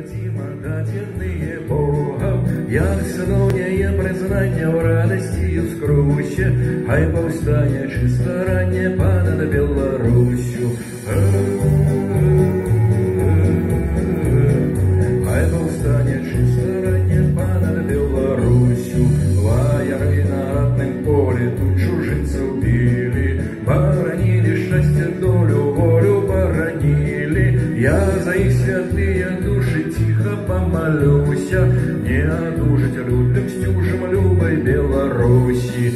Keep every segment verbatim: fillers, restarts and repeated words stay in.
Даденные Богом, як сыновнее признание в радости и в скруще, хай повстане чисто ранее понад Беларусью. Хай повстане чисто ранее понад Беларусью. Вояки на ратном поле тут чужинцев били, боронили счастье, долю, волю боронили. Я за их святые души тихо помолюся, не одужать лютым стюжем любой Беларуси.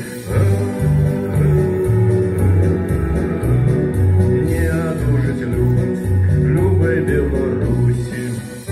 Не одужать лютым стюжем любой Беларуси.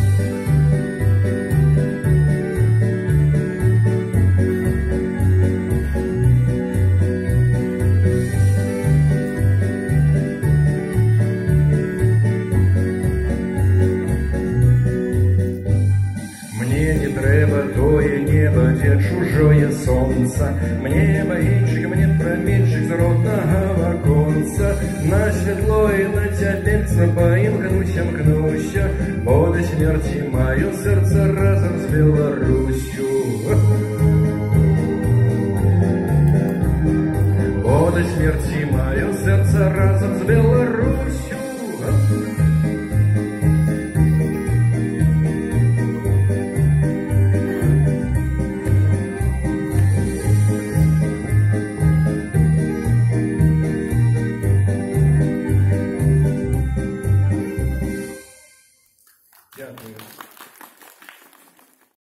Треба тое небо, где чужое солнце, мне боинчик, мне променчик з родного оконца. На светло и на тяпельца поимкнуся, мкнуся, бо до смерти мое сердце разом с Беларусью. Бо до смерти мое сердце разом с Беларусью.